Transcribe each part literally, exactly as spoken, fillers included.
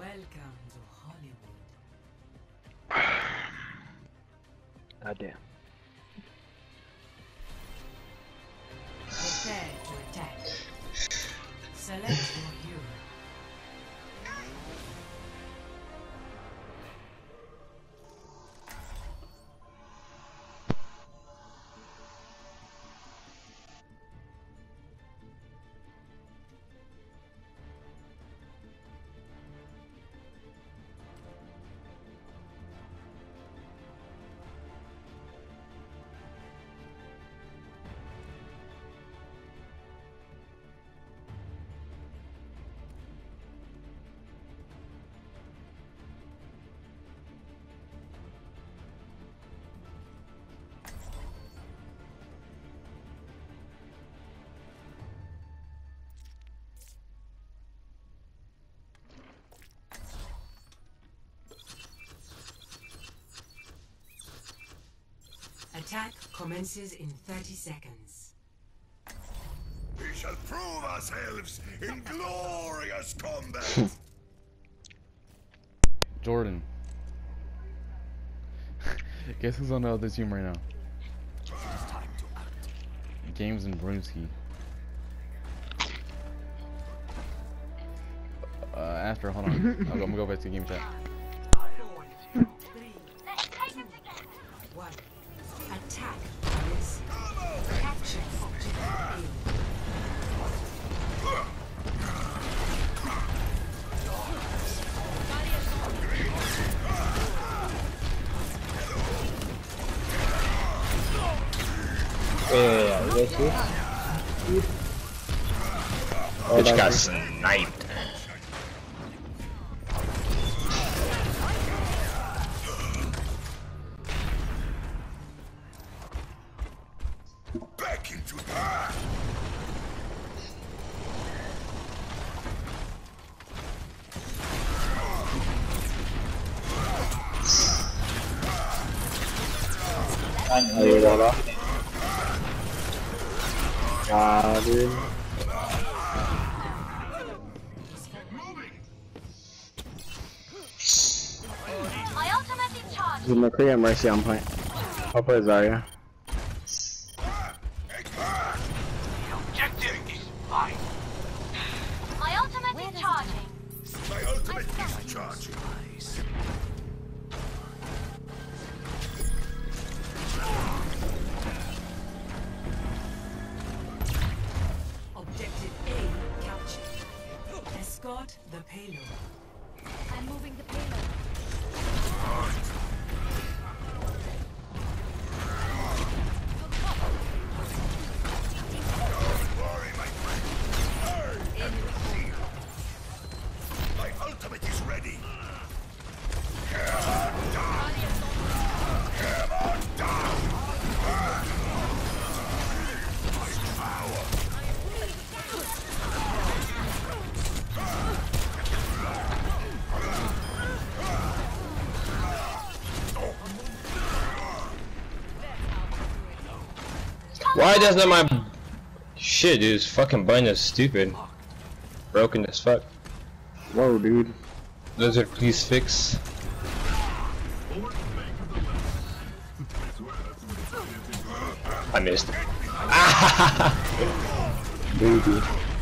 Welcome to Hollywood. God damn. Prepare to attack. Select your hero. Attack commences in thirty seconds. We shall prove ourselves in glorious combat. Jordan. Guess who's on the other team right now? Games and Brewski. Uh, after, hold on. I'm gonna go back to game chat. Attack is capture objective A. Yeah, yeah, yeah. Oh, Bitch got sniped. Back into her. Ayo dah lah. Garin. Zoom the clear mercy on point. I'll put Zarya. My ultimate is charging. My ultimate is charging. Objective A captured. Escort the payload. I'm moving the payload. Don't worry, my friend. My ultimate is ready. Come on down. Come on down. My power. Why doesn't my shit, dude? This fucking button is stupid. Broken as fuck. Whoa, dude. Lizard, please fix. I missed. Baby.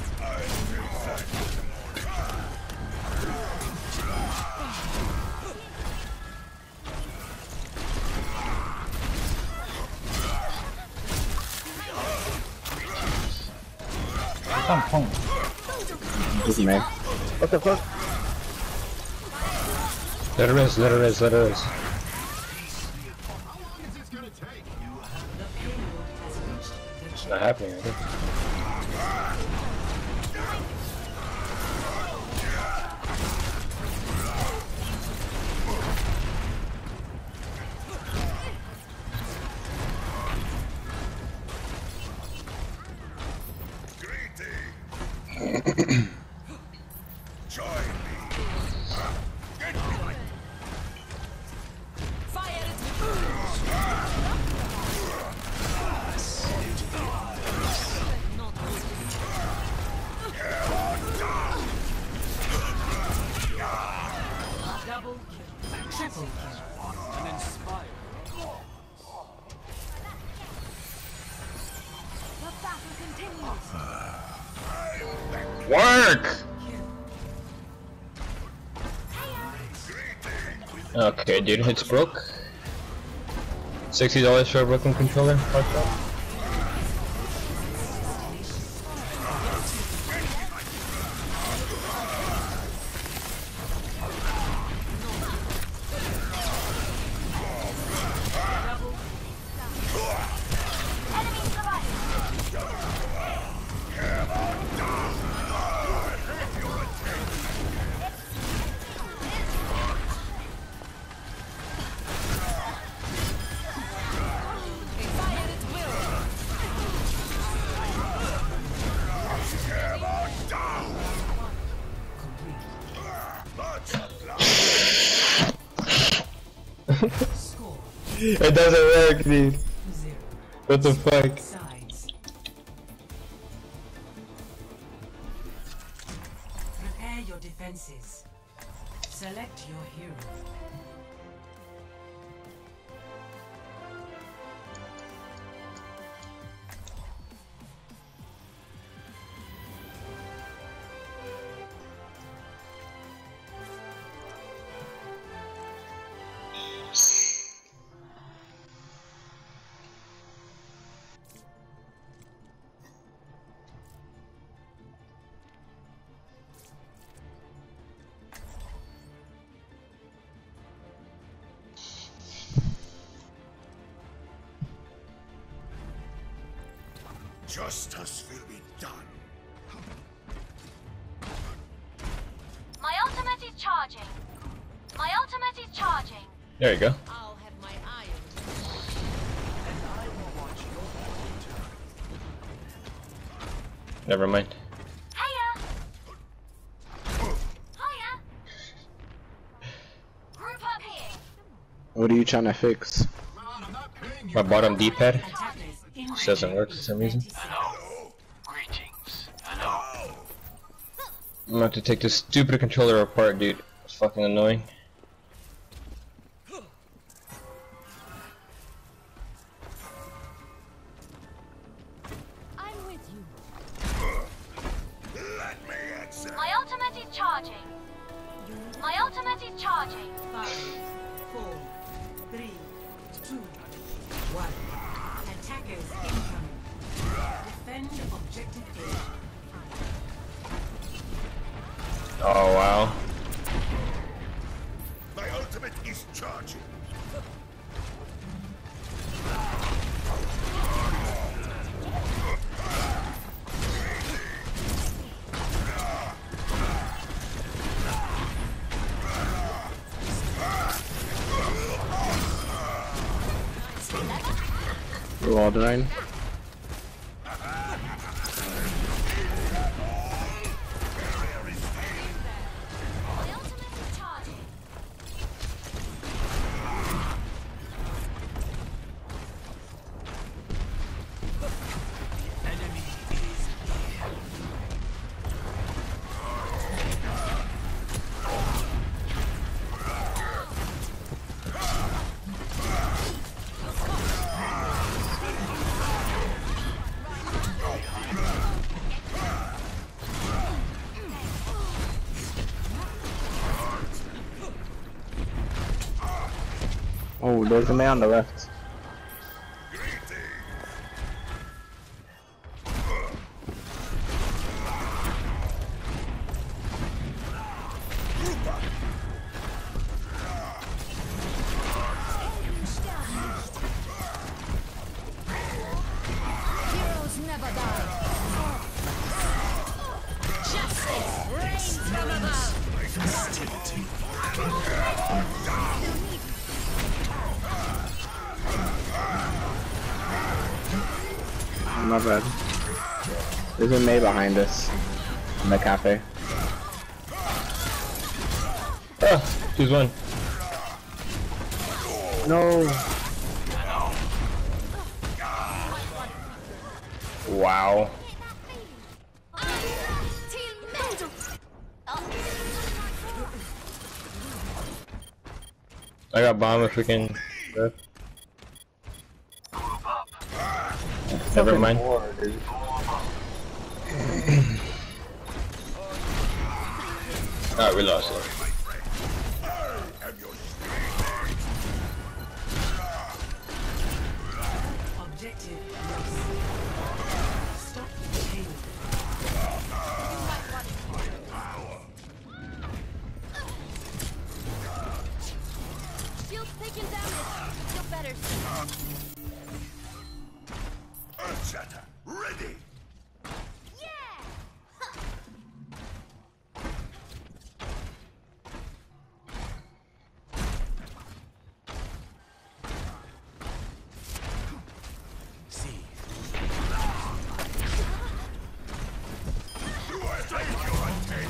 Just man. What the fuck? Let her rest, let her rest, let her rest. It's not happening, I think. Join me. Get behind. Fire it! work! Okay, dude, it's broke. Sixty dollars for a broken controller. Fuck that. It doesn't work, dude. What the fuck? Sides. Prepare your defenses. Select your hero. Justice will be done. My ultimate is charging. My ultimate is charging. There you go. I'll have my eye Never mind. Hiya! Hiya! Group up here. What are you trying to fix? My bottom D-pad Attackers in just doesn't work for some reason. Greetings. Hello. I'm gonna have to take this stupid controller apart, dude. It's fucking annoying. I'm with you. Let me answer. My ultimate is charging. My ultimate is charging. Five, four, three, two, one. Attackers incoming. Defend objective A. Oh wow. My ultimate is charging. We're all dying. My ultimate is charging. Oh, there's a man on the left. Heroes never die. Justice reigns from above. My bad. There's a May behind us. In the cafe. Ah, choose one. No! Wow. I got bomb if we can. Never mind. More, dude. Alright, we lost it. Objective lost. Stop the payload. Shield's taking damage. Feel better soon. Earthshatter, ready! Yeah! Do I take your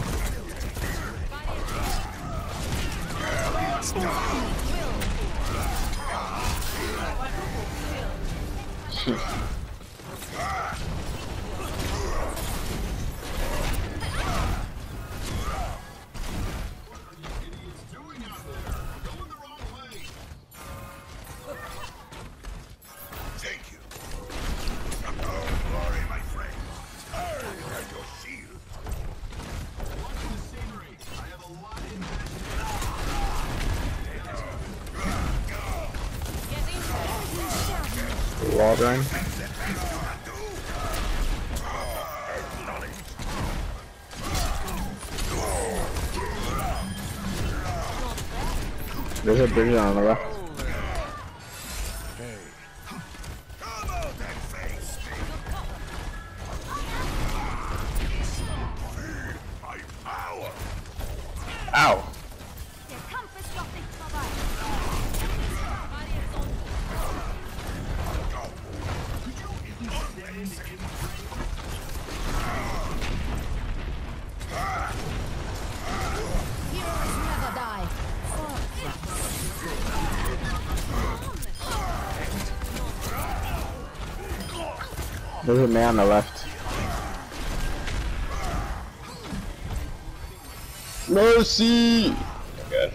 Thank you. Don't worry, my friend. I have your shield. Wall run. There's a bridge on the left. Come out and face me. Feel my power. Ow! Der Kampf ist noch nicht vorbei. Heroes never die. There's a man on the left. Mercy! Good.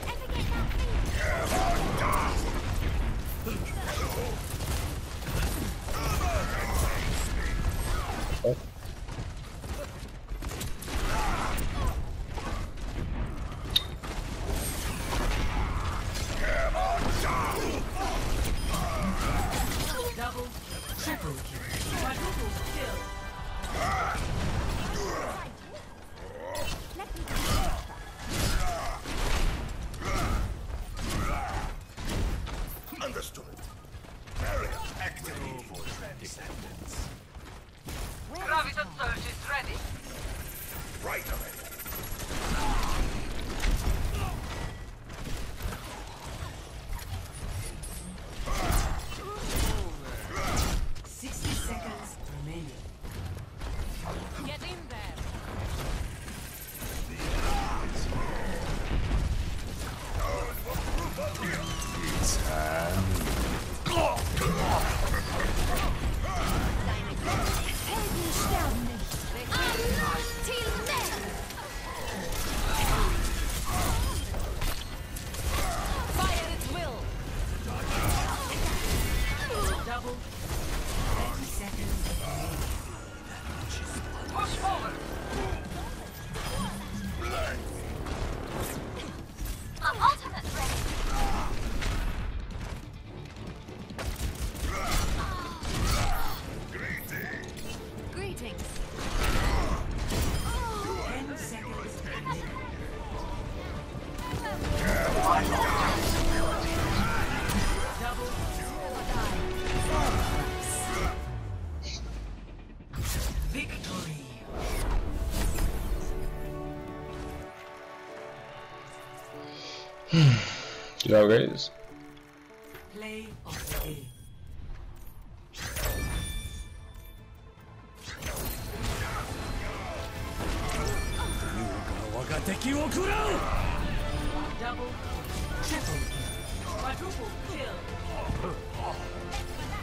Double, triple kill. Quadruple kill. Understood. Barrier activated. Graviton surge is ready. Right away. Sixty seconds remaining. Get in there. Helden sterben nicht. Till then. Fire at will. Double. Thirty seconds remaining. Push forward. I'm ultimate ready. Greetings. Ten seconds remaining. Double. Victory. You know what it is? Play of the game. Double, triple kill. Quadruple kill.